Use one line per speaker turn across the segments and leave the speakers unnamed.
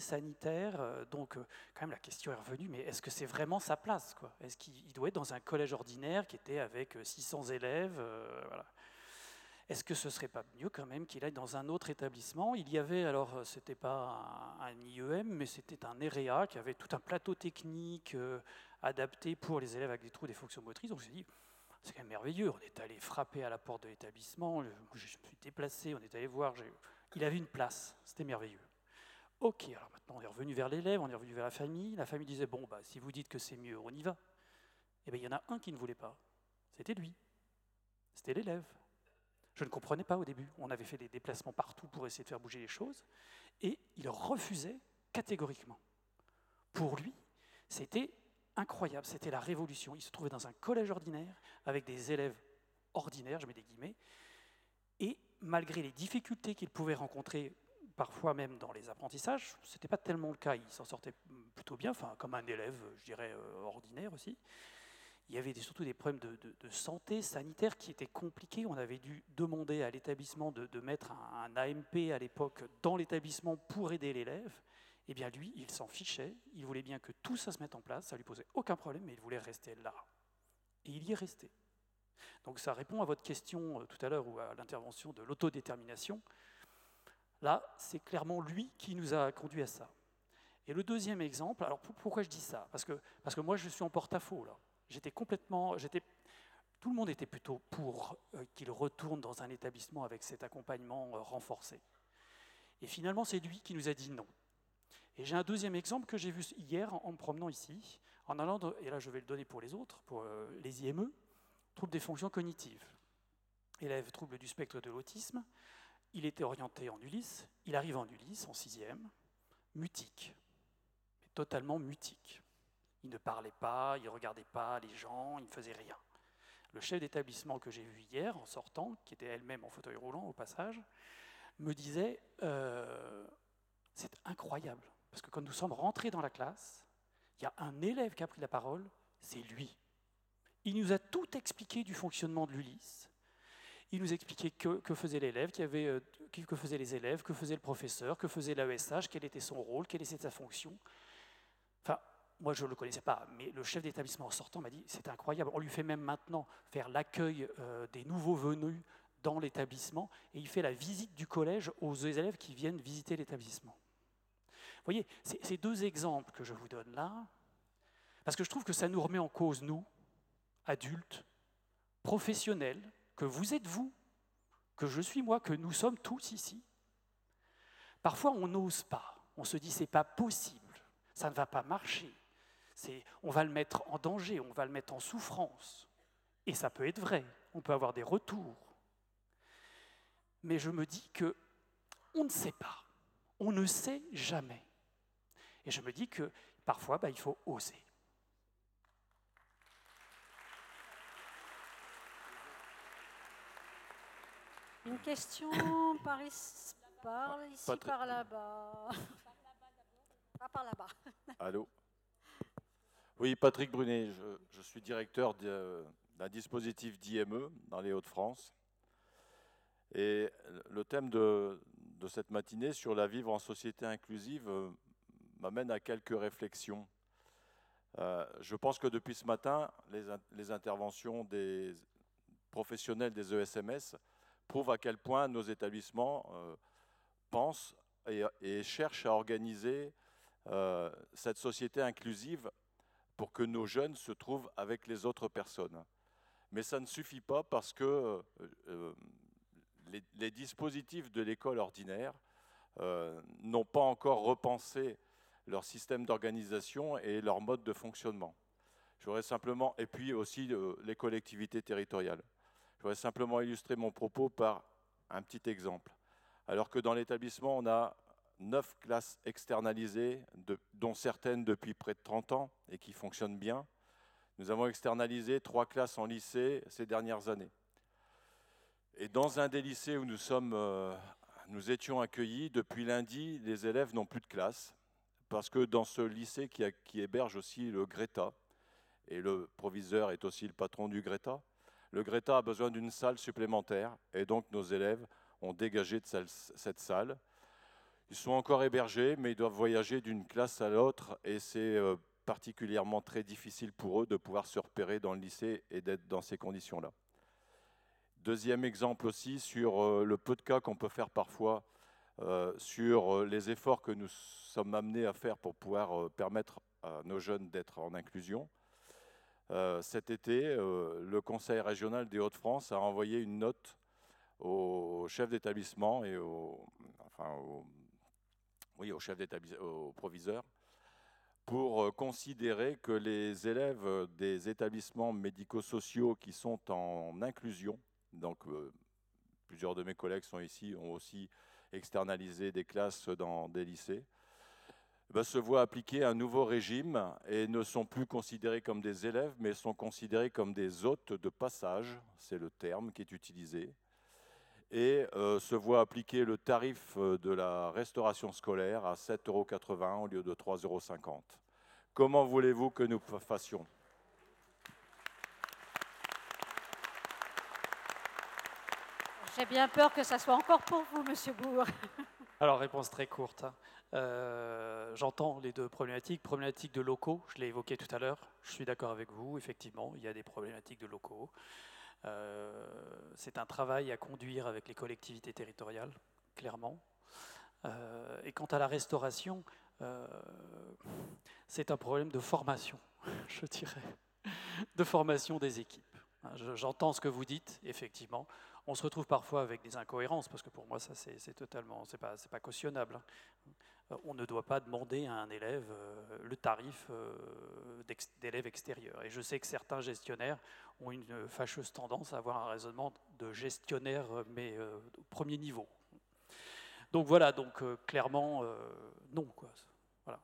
sanitaire, donc quand même la question est revenue, mais est-ce que c'est vraiment sa place, quoi? Est-ce qu'il doit être dans un collège ordinaire qui était avec 600 élèves, voilà. Est-ce que ce serait pas mieux quand même qu'il aille dans un autre établissement? Il y avait, alors c'était pas un IEM, mais c'était un EREA qui avait tout un plateau technique adapté pour les élèves avec des troubles des fonctions motrices. Donc je me suis dit, c'est quand même merveilleux. On est allé frapper à la porte de l'établissement, je me suis déplacé, on est allé voir. Il avait une place, c'était merveilleux. Ok, alors maintenant on est revenu vers l'élève, on est revenu vers la famille. La famille disait, bon, bah, si vous dites que c'est mieux, on y va. Et bien il y en a un qui ne voulait pas. C'était lui, c'était l'élève. Je ne comprenais pas au début. On avait fait des déplacements partout pour essayer de faire bouger les choses. Et il refusait catégoriquement. Pour lui, c'était incroyable, c'était la révolution. Il se trouvait dans un collège ordinaire avec des élèves ordinaires, je mets des guillemets, et malgré les difficultés qu'il pouvait rencontrer, parfois même dans les apprentissages, ce n'était pas tellement le cas, il s'en sortait plutôt bien, enfin, comme un élève, je dirais, ordinaire aussi. Il y avait surtout des problèmes de santé sanitaire qui étaient compliqués. On avait dû demander à l'établissement de mettre un AMP à l'époque dans l'établissement pour aider l'élève. Eh bien lui, il s'en fichait, il voulait bien que tout ça se mette en place, ça lui posait aucun problème, mais il voulait rester là. Et il y est resté. Donc ça répond à votre question tout à l'heure ou à l'intervention de l'autodétermination. Là, c'est clairement lui qui nous a conduit à ça. Et le deuxième exemple, alors pourquoi je dis ça parce que moi je suis en porte-à-faux là. Tout le monde était plutôt pour qu'il retourne dans un établissement avec cet accompagnement renforcé. Et finalement, c'est lui qui nous a dit non. Et j'ai un deuxième exemple que j'ai vu hier en me promenant ici, en allant, et là je vais le donner pour les autres, pour les IME, troubles des fonctions cognitives. Élève trouble du spectre de l'autisme, il était orienté en Ulysse, il arrive en Ulysse, en 6e, mutique, mais totalement mutique. Il ne parlait pas, il ne regardait pas les gens, il ne faisait rien. Le chef d'établissement que j'ai vu hier, en sortant, qui était elle-même en fauteuil roulant au passage, me disait c'est incroyable, parce que quand nous sommes rentrés dans la classe, il y a un élève qui a pris la parole, c'est lui. Il nous a tout expliqué du fonctionnement de l'Ulysse. Il nous expliquait que faisait l'élève, que faisaient les élèves, que faisait le professeur, que faisait l'AESH, quel était son rôle, quelle était sa fonction. Enfin, moi, je ne le connaissais pas, mais le chef d'établissement en sortant m'a dit c'est incroyable. On lui fait même maintenant faire l'accueil des nouveaux venus dans l'établissement et il fait la visite du collège aux élèves qui viennent visiter l'établissement. Vous voyez, ces deux exemples que je vous donne là, parce que je trouve que ça nous remet en cause, nous, adultes, professionnels, que vous êtes vous, que je suis moi, que nous sommes tous ici. Parfois, on n'ose pas. On se dit c'est pas possible, ça ne va pas marcher. On va le mettre en danger, on va le mettre en souffrance. Et ça peut être vrai, on peut avoir des retours. Mais je me dis que on ne sait pas, on ne sait jamais. Et je me dis que parfois, il faut oser.
Une question par ici, par là-bas. Pas par là-bas.
Allô? Oui, Patrick Brunet, je suis directeur d'un dispositif d'IME dans les Hauts-de-France. Et le thème de cette matinée sur la vivre en société inclusive m'amène à quelques réflexions. Je pense que depuis ce matin, les interventions des professionnels des ESMS prouvent à quel point nos établissements pensent et cherchent à organiser cette société inclusive pour que nos jeunes se trouvent avec les autres personnes. Mais ça ne suffit pas parce que les dispositifs de l'école ordinaire n'ont pas encore repensé leur système d'organisation et leur mode de fonctionnement. J'aurais simplement, et puis aussi les collectivités territoriales. J'aurais simplement illustré mon propos par un petit exemple. Alors que dans l'établissement, on a 9 classes externalisées, dont certaines depuis près de 30 ans et qui fonctionnent bien. Nous avons externalisé 3 classes en lycée ces dernières années. Et dans un des lycées où nous étions accueillis, depuis lundi, les élèves n'ont plus de classe, parce que dans ce lycée qui héberge aussi le Greta, et le proviseur est aussi le patron du Greta, le Greta a besoin d'une salle supplémentaire, et donc nos élèves ont dégagé de cette salle. Ils sont encore hébergés, mais ils doivent voyager d'une classe à l'autre et c'est particulièrement très difficile pour eux de pouvoir se repérer dans le lycée et d'être dans ces conditions-là. Deuxième exemple aussi sur le peu de cas qu'on peut faire parfois sur les efforts que nous sommes amenés à faire pour pouvoir permettre à nos jeunes d'être en inclusion. Cet été, le Conseil régional des Hauts-de-France a envoyé une note aux chefs d'établissement et aux proviseurs pour considérer que les élèves des établissements médico-sociaux qui sont en inclusion, donc plusieurs de mes collègues sont ici, ont aussi externalisé des classes dans des lycées, se voient appliquer un nouveau régime et ne sont plus considérés comme des élèves, mais sont considérés comme des hôtes de passage, c'est le terme qui est utilisé, et se voient appliquer le tarif de la restauration scolaire à 7,80 € au lieu de 3,50 €. Comment voulez-vous que nous fassions ?
J'ai bien peur que ça soit encore pour vous, Monsieur Bourg.
Alors, réponse très courte. J'entends les deux problématiques. Problématique de locaux, je l'ai évoqué tout à l'heure. Je suis d'accord avec vous, effectivement, il y a des problématiques de locaux. C'est un travail à conduire avec les collectivités territoriales, clairement. Et quant à la restauration, c'est un problème de formation, je dirais, de formation des équipes. J'entends ce que vous dites, effectivement. On se retrouve parfois avec des incohérences, parce que pour moi, ça, c'est totalement, c'est pas cautionnable. On ne doit pas demander à un élève le tarif d'élève extérieur. Et je sais que certains gestionnaires ont une fâcheuse tendance à avoir un raisonnement de gestionnaire, mais au premier niveau. Donc voilà, donc clairement, non, quoi. Voilà.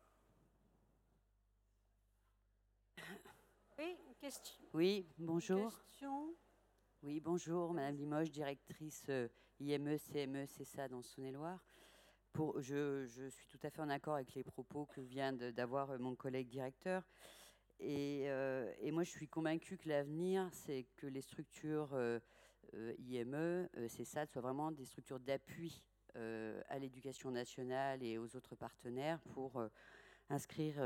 Oui, une question.
Oui, bonjour.
Une question.
Oui, bonjour, Madame Limoges, directrice IME, CME, CESA dans Saône-et-Loire. Je suis tout à fait en accord avec les propos que vient d'avoir mon collègue directeur. Et moi, je suis convaincue que l'avenir, c'est que les structures IME, CESA, soient vraiment des structures d'appui à l'éducation nationale et aux autres partenaires pour inscrire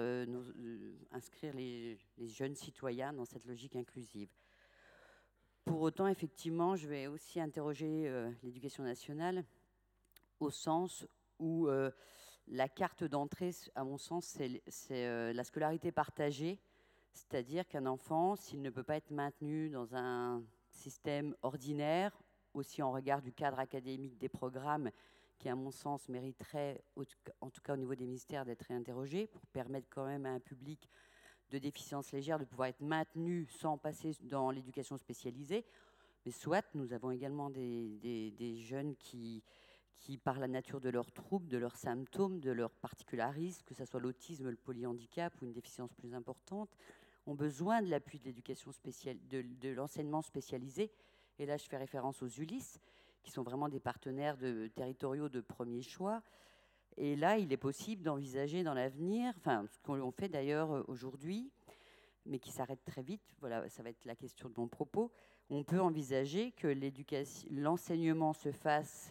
les jeunes citoyens dans cette logique inclusive. Pour autant, effectivement, je vais aussi interroger l'éducation nationale au sens où la carte d'entrée, à mon sens, c'est la scolarité partagée, c'est-à-dire qu'un enfant, s'il ne peut pas être maintenu dans un système ordinaire, aussi en regard du cadre académique des programmes, qui, à mon sens, mériterait, en tout cas au niveau des ministères, d'être réinterrogé pour permettre quand même à un public de déficience légère de pouvoir être maintenu sans passer dans l'éducation spécialisée. Mais soit nous avons également des jeunes qui, par la nature de leurs troubles, de leurs symptômes, de leurs particularismes, que ce soit l'autisme, le polyhandicap ou une déficience plus importante, ont besoin de l'appui de l'éducation spéciale, de l'enseignement spécialisé. Et là, je fais référence aux ULIS, qui sont vraiment des partenaires territoriaux de premier choix. Et là, il est possible d'envisager dans l'avenir, enfin, ce qu'on fait d'ailleurs aujourd'hui, mais qui s'arrête très vite, voilà, ça va être la question de mon propos, on peut envisager que l'enseignement se fasse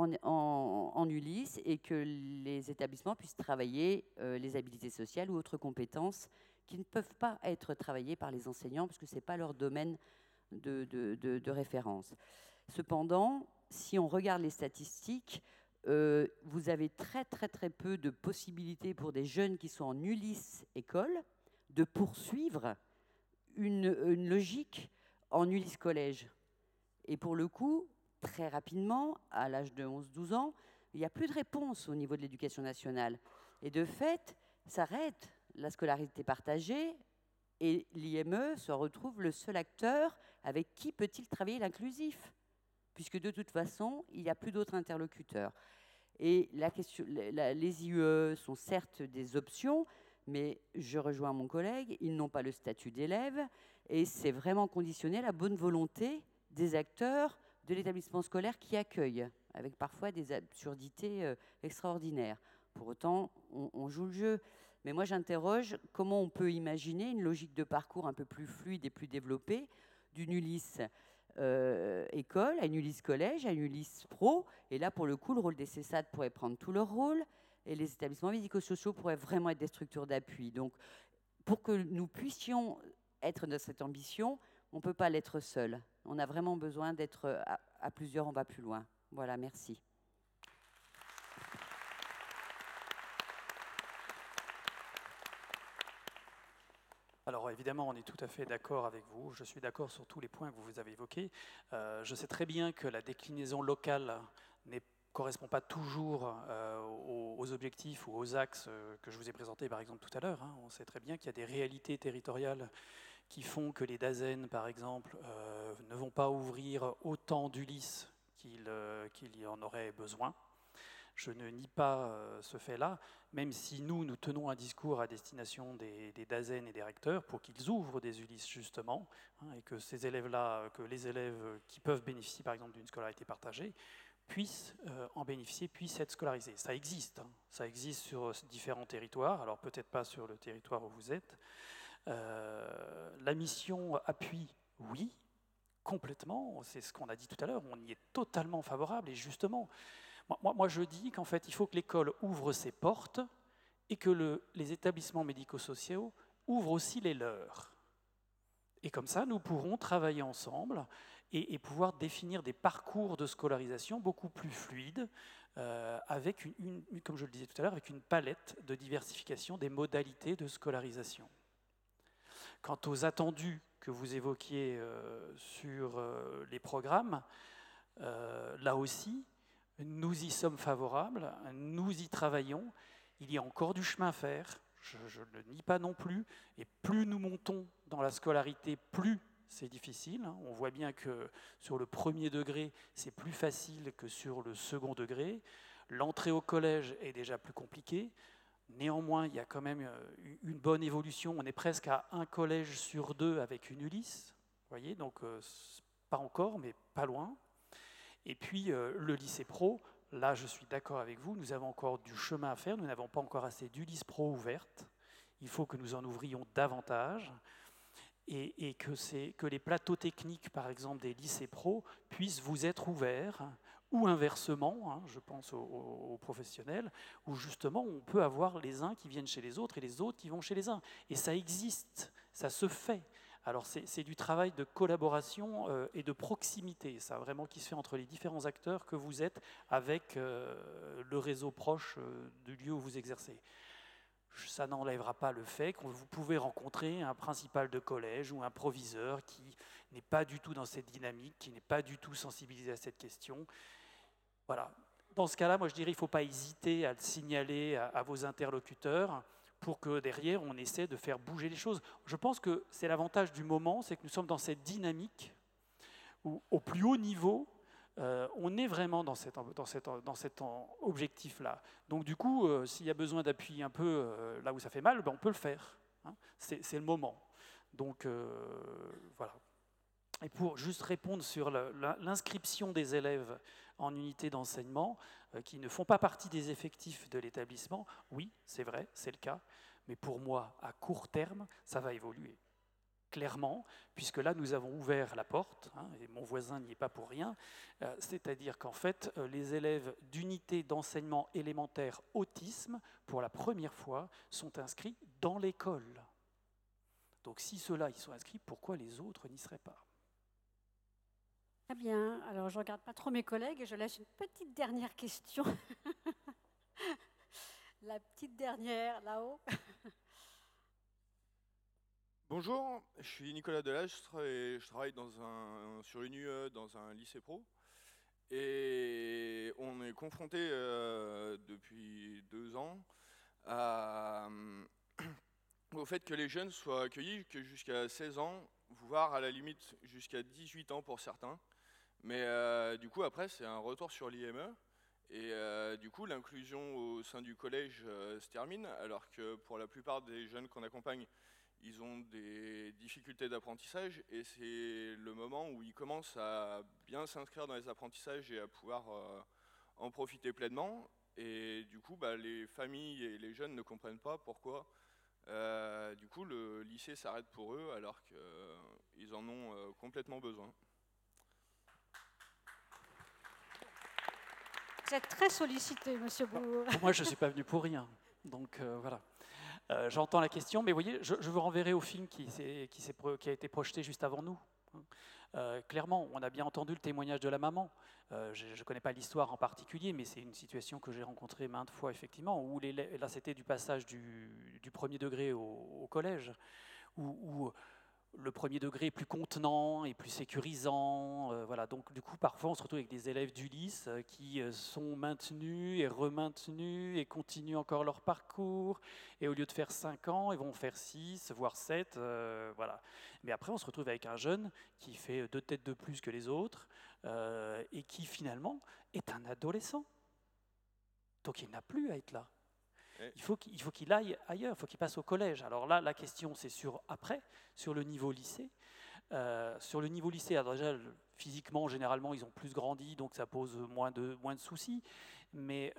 en ULIS et que les établissements puissent travailler les habilités sociales ou autres compétences qui ne peuvent pas être travaillées par les enseignants parce que ce n'est pas leur domaine de référence. Cependant, si on regarde les statistiques, vous avez très peu de possibilités pour des jeunes qui sont en ULIS école de poursuivre une logique en ULIS collège. Et pour le coup, très rapidement, à l'âge de 11-12 ans, il n'y a plus de réponse au niveau de l'éducation nationale. Et de fait, s'arrête la scolarité partagée et l'IME se retrouve le seul acteur avec qui peut-il travailler l'inclusif, puisque de toute façon, il n'y a plus d'autres interlocuteurs. Et les IUE sont certes des options, mais je rejoins mon collègue, ils n'ont pas le statut d'élève, et c'est vraiment conditionné à la bonne volonté des acteurs de l'établissement scolaire qui accueillent, avec parfois des absurdités extraordinaires. Pour autant, on joue le jeu. Mais moi, j'interroge comment on peut imaginer une logique de parcours un peu plus fluide et plus développée d'une ULIS école, à une Ulysse collège, à une Ulysse pro. Et là, pour le coup, le rôle des CESAD pourrait prendre tout leur rôle et les établissements médico-sociaux pourraient vraiment être des structures d'appui. Donc, pour que nous puissions être dans cette ambition, on ne peut pas l'être seul. On a vraiment besoin d'être à plusieurs, on va plus loin. Voilà, merci.
Alors évidemment, on est tout à fait d'accord avec vous. Je suis d'accord sur tous les points que vous avez évoqués. Je sais très bien que la déclinaison locale ne correspond pas toujours aux objectifs ou aux axes que je vous ai présentés par exemple tout à l'heure. On sait très bien qu'il y a des réalités territoriales qui font que les DAZEN, par exemple, ne vont pas ouvrir autant d'Ulysse qu'il y en aurait besoin. Je ne nie pas ce fait-là, même si nous tenons un discours à destination des DAZEN et des recteurs pour qu'ils ouvrent des Ulysse justement, et que ces élèves-là, que les élèves qui peuvent bénéficier par exemple d'une scolarité partagée, puissent en bénéficier, puissent être scolarisés. Ça existe, ça existe sur différents territoires, alors peut-être pas sur le territoire où vous êtes. La mission appui, oui, complètement, c'est ce qu'on a dit tout à l'heure, on y est totalement favorable, et justement, moi je dis qu'en fait, il faut que l'école ouvre ses portes et que les établissements médico-sociaux ouvrent aussi les leurs. Et comme ça, nous pourrons travailler ensemble et pouvoir définir des parcours de scolarisation beaucoup plus fluides, avec, comme je le disais tout à l'heure, avec une palette de diversification des modalités de scolarisation. Quant aux attendus que vous évoquiez sur les programmes, là aussi, nous y sommes favorables, nous y travaillons. Il y a encore du chemin à faire, je ne le nie pas non plus. Et plus nous montons dans la scolarité, plus c'est difficile. On voit bien que sur le premier degré, c'est plus facile que sur le second degré. L'entrée au collège est déjà plus compliquée. Néanmoins, il y a quand même une bonne évolution. On est presque à un collège sur 2 avec une Ulysse. Vous voyez, donc pas encore, mais pas loin. Et puis le lycée pro, là je suis d'accord avec vous, nous avons encore du chemin à faire, nous n'avons pas encore assez d'Ulysse pro ouverte. Il faut que nous en ouvrions davantage et que les plateaux techniques, par exemple des lycées pro, puissent vous être ouverts, ou inversement, je pense aux professionnels, où justement on peut avoir les uns qui viennent chez les autres et les autres qui vont chez les uns. Et ça existe, ça se fait. Alors c'est du travail de collaboration et de proximité, ça vraiment qui se fait entre les différents acteurs que vous êtes avec le réseau proche du lieu où vous exercez. Ça n'enlèvera pas le fait que vous pouvez rencontrer un principal de collège ou un proviseur qui n'est pas du tout dans cette dynamique, qui n'est pas du tout sensibilisé à cette question. Voilà. Dans ce cas-là, moi je dirais qu'il ne faut pas hésiter à le signaler à vos interlocuteurs, pour que derrière, on essaie de faire bouger les choses. Je pense que c'est l'avantage du moment, c'est que nous sommes dans cette dynamique où, au plus haut niveau, on est vraiment dans cet objectif-là. Donc du coup, s'il y a besoin d'appuyer un peu là où ça fait mal, ben, on peut le faire. C'est le moment. Donc voilà. Et pour juste répondre sur l'inscription des élèves en unité d'enseignement qui ne font pas partie des effectifs de l'établissement, oui, c'est vrai, c'est le cas, mais pour moi, à court terme, ça va évoluer. Clairement, puisque là, nous avons ouvert la porte, et mon voisin n'y est pas pour rien, c'est-à-dire qu'en fait, les élèves d'unité d'enseignement élémentaire autisme, pour la première fois, sont inscrits dans l'école. Donc si ceux-là, ils sont inscrits, pourquoi les autres n'y seraient pas ?
Très bien. Alors, je ne regarde pas trop mes collègues et je laisse une petite dernière question. La petite dernière, là-haut.
Bonjour, je suis Nicolas Delage, je travaille sur une UE dans un lycée pro. Et on est confronté depuis 2 ans au fait que les jeunes soient accueillis que jusqu'à 16 ans, voire à la limite jusqu'à 18 ans pour certains. Mais du coup, après, c'est un retour sur l'IME. Et du coup, l'inclusion au sein du collège se termine, alors que pour la plupart des jeunes qu'on accompagne, ils ont des difficultés d'apprentissage. Et c'est le moment où ils commencent à bien s'inscrire dans les apprentissages et à pouvoir en profiter pleinement. Et du coup, les familles et les jeunes ne comprennent pas pourquoi. Du coup, le lycée s'arrête pour eux, alors qu'ils en ont complètement besoin.
Vous êtes très sollicité, monsieur Bou.
Moi, je ne suis pas venu pour rien. Donc voilà. J'entends la question, mais vous voyez, je vous renverrai au film qui a été projeté juste avant nous. Clairement, on a bien entendu le témoignage de la maman. Je ne connais pas l'histoire en particulier, mais c'est une situation que j'ai rencontrée maintes fois, effectivement, où là, c'était du passage du premier degré au collège, où le premier degré est plus contenant et plus sécurisant. Voilà. Donc, du coup, parfois, on se retrouve avec des élèves d'Ulysse qui sont maintenus et remaintenus et continuent encore leur parcours. Et au lieu de faire 5 ans, ils vont faire 6, voire 7. Voilà. Mais après, on se retrouve avec un jeune qui fait 2 têtes de plus que les autres et qui, finalement, est un adolescent. Donc, il n'a plus à être là. Il faut qu'il aille ailleurs, il faut qu'il passe au collège. Alors là, la question, c'est sur le niveau lycée. Sur le niveau lycée, alors déjà, physiquement, généralement, ils ont plus grandi, donc ça pose moins de soucis. Mais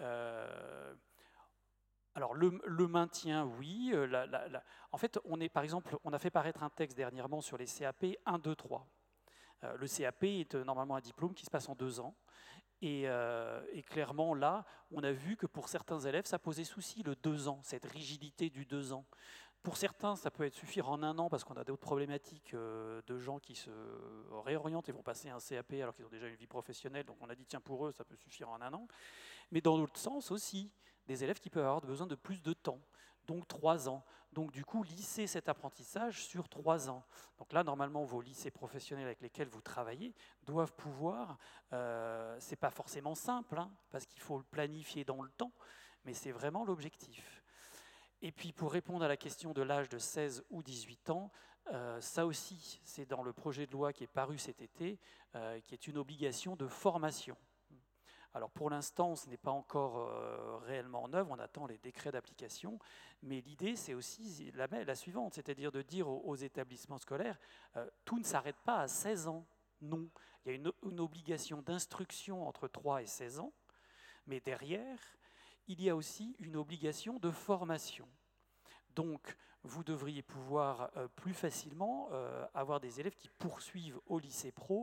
alors le maintien, oui. En fait, par exemple, on a fait paraître un texte dernièrement sur les CAP 1, 2, 3. Le CAP est normalement un diplôme qui se passe en 2 ans. Et clairement, là, on a vu que pour certains élèves, ça posait souci, le 2 ans, cette rigidité du 2 ans. Pour certains, ça peut suffire en 1 an, parce qu'on a d'autres problématiques de gens qui se réorientent et vont passer un CAP alors qu'ils ont déjà une vie professionnelle. Donc on a dit, tiens, pour eux, ça peut suffire en 1 an. Mais dans l'autre sens aussi, des élèves qui peuvent avoir besoin de plus de temps, donc 3 ans. Donc du coup, lisser cet apprentissage sur 3 ans. Donc là, normalement, vos lycées professionnels avec lesquels vous travaillez doivent pouvoir, c'est pas forcément simple, hein, parce qu'il faut le planifier dans le temps, mais c'est vraiment l'objectif. Et puis pour répondre à la question de l'âge de 16 ou 18 ans, ça aussi, c'est dans le projet de loi qui est paru cet été, qui est une obligation de formation. Alors pour l'instant, ce n'est pas encore réellement en œuvre, on attend les décrets d'application, mais l'idée c'est aussi la suivante, c'est-à-dire de dire aux établissements scolaires, tout ne s'arrête pas à 16 ans, non. Il y a une obligation d'instruction entre 3 et 16 ans, mais derrière, il y a aussi une obligation de formation. Donc, vous devriez pouvoir plus facilement avoir des élèves qui poursuivent au lycée pro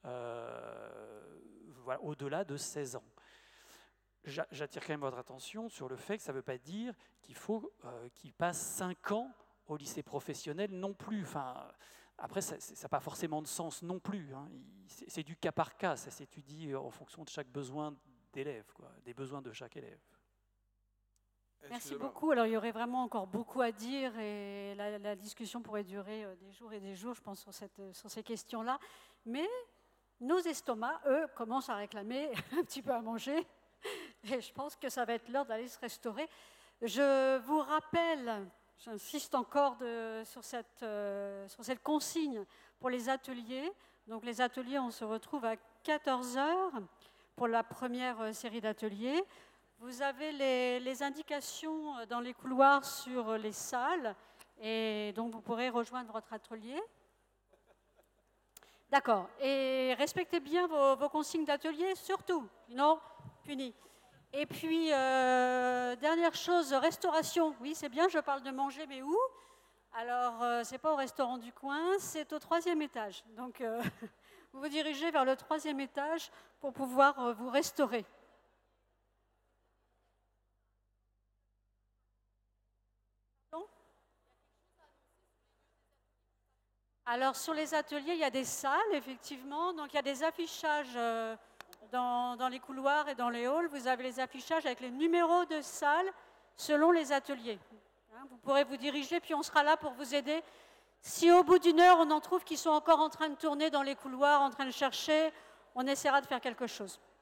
voilà, au-delà de 16 ans. J'attire quand même votre attention sur le fait que ça ne veut pas dire qu'il faut qu'ils passent 5 ans au lycée professionnel non plus. Enfin, après, ça n'a pas forcément de sens non plus. Hein. C'est du cas par cas, ça s'étudie en fonction de chaque besoin d'élève, des besoins de chaque élève.
Merci beaucoup. Alors, il y aurait vraiment encore beaucoup à dire et la discussion pourrait durer des jours et des jours, je pense, sur ces questions-là. Mais nos estomacs, eux, commencent à réclamer un petit peu à manger et je pense que ça va être l'heure d'aller se restaurer. Je vous rappelle, j'insiste encore sur cette consigne pour les ateliers. Donc, les ateliers, on se retrouve à 14h pour la première série d'ateliers. Vous avez les indications dans les couloirs sur les salles et donc vous pourrez rejoindre votre atelier. D'accord. Et respectez bien vos consignes d'atelier, surtout, sinon puni. Et puis, dernière chose, restauration. Oui, c'est bien, je parle de manger, mais où? Alors, c'est pas au restaurant du coin, c'est au 3e étage. Donc, vous vous dirigez vers le 3e étage pour pouvoir vous restaurer. Alors, sur les ateliers, il y a des salles, effectivement. Donc, il y a des affichages dans les couloirs et dans les halls. Vous avez les affichages avec les numéros de salles selon les ateliers. Vous pourrez vous diriger, puis on sera là pour vous aider. Si au bout d'1 heure, on en trouve qui sont encore en train de tourner dans les couloirs, en train de chercher, on essaiera de faire quelque chose.